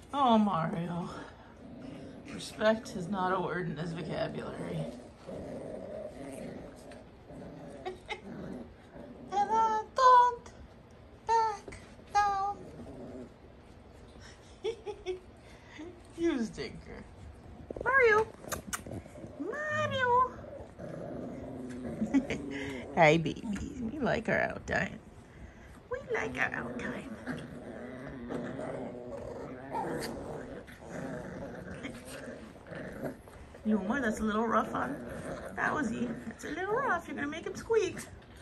Oh, Mario. Respect is not a word in his vocabulary. And I don't back down. You stinker. Mario. Mario. Hi, babies. We like our out time. We like our out time. Luma, that's a little rough on Bowsy. That's a little rough. You're gonna make him squeak.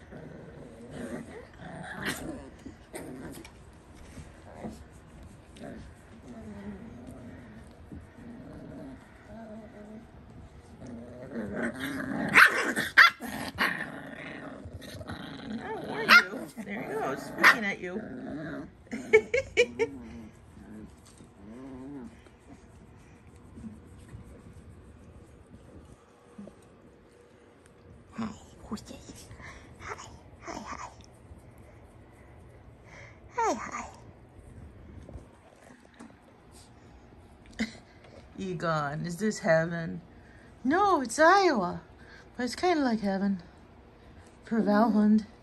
How are you? There he goes, squeaking at you. Hi. Hi. Hi. Hi. Hi. Egon, is this heaven? No, it's Iowa. But it's kind of like heaven. For Vallhund.